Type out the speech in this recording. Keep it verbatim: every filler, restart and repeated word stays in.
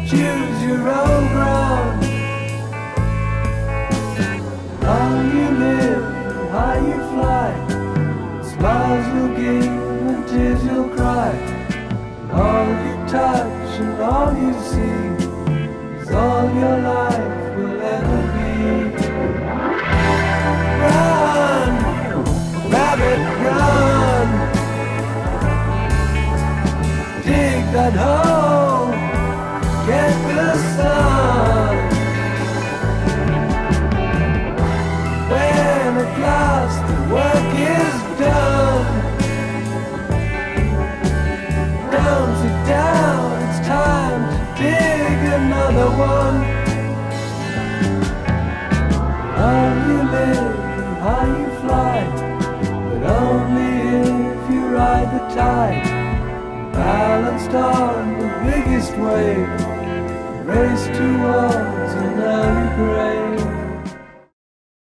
choose your own ground. How you live and how you fly, smiles you'll give and tears you'll cry, and all you touch and all you see is all your life will ever be. Run, rabbit, run, dig that hole, get the sun. When at last the work is done, don't sit down, it's time to dig another one. How you live and how you fly, but only if you ride the tide, balanced on the biggest wave, race towards an early grave.